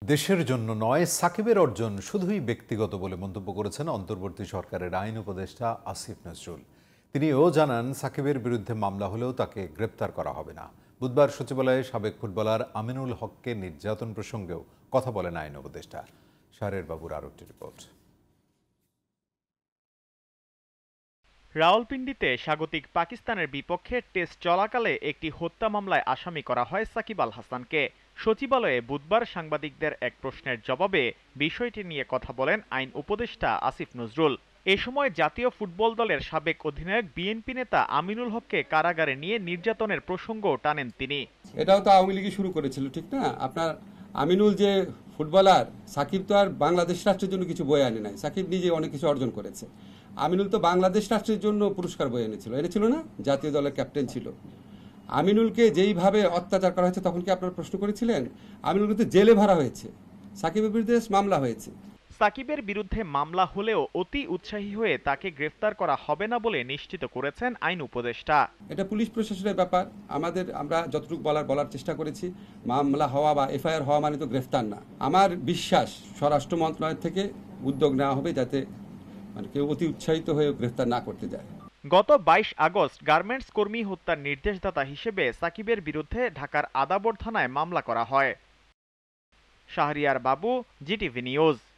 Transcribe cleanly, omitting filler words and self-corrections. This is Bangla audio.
দেশের জন্য নয়, সাকিবের অর্জন শুধুই ব্যক্তিগত বলে মন্তব্য করেছেন অন্তর্বর্তী সরকারের আইন উপদেষ্টা আসিফ নজরুল। তিনি এও জানান, সাকিবের বিরুদ্ধে মামলা হলেও তাকে গ্রেপ্তার করা হবে না। বুধবার সচিবালয়ে সাবেক ফুটবলার আমিনুল হককে নির্যাতন প্রসঙ্গেও কথা বলেন আইন উপদেষ্টা। শাহরের বাবুর আরও একটি রিপোর্ট। রাওয়ালপিন্ডিতে স্বাগতিক পাকিস্তানের বিপক্ষে টেস্ট চলাকালে একটি হত্যা মামলায় আসামি করা হয় সাকিব আল হাসানকে। সচিবালয়ে বুধবার সাংবাদিকদের এক প্রশ্নের জবাবে বিষয়টি নিয়ে কথা বলেন আইন উপদেষ্টা আসিফ নজরুল। এ সময় জাতীয় ফুটবল দলের সাবেক অধিনায়ক বিএনপি নেতা আমিনুল হককে কারাগারে নিয়ে নির্যাতনের প্রসঙ্গও টানেন তিনি। এটাও তো আওয়ামী লীগই শুরু করেছিল, ঠিক না? আপনার আমিনুল যে ফুটবলার, সাকিব তো আর বাংলাদেশ রাষ্ট্রের জন্য কিছু বয়ে আনে নাই। সাকিব নিজে অনেক কিছু অর্জন করেছে। আমিনুল তো বাংলাদেশ রাষ্ট্রের জন্য পুরস্কার বয়ে এনেছিল না? জাতীয় দলের ক্যাপ্টেন ছিল। আমিনুলকে যেইভাবে অত্যাচার করা হয়েছে তখন কি আপনারা প্রশ্ন করেছিলেন? আমিনুলকে তো জেলে ভরা হয়েছে, সাকিবের বিরুদ্ধে মামলা হয়েছে। সাকিবের বিরুদ্ধে মামলা হলেও অতি উৎসাহী হয়ে তাকে গ্রেফতার করা হবে না বলে নিশ্চিত করেছেন আইন উপদেষ্টা। এটা পুলিশ প্রশাসনের ব্যাপার। আমরা যতটুকু বলার চেষ্টা করেছি, মামলা হওয়া বা এফআইআর হওয়া মানে তো গ্রেফতার না। আমার বিশ্বাস স্বরাষ্ট্র মন্ত্রণালয় থেকে উদ্যোগ নেওয়া হবে যাতে কেউ অতি উৎসাহিত হয়ে গ্রেফতার না করতে যায়। গত 22 আগস্ট গার্মেন্টস কর্মী হত্যার নির্দেশদাতা হিসেবে সাকিবের বিরুদ্ধে ঢাকার আদাবর থানায় মামলা করা হয়। শাহরিয়ার বাবু, জিটিভি নিউজ।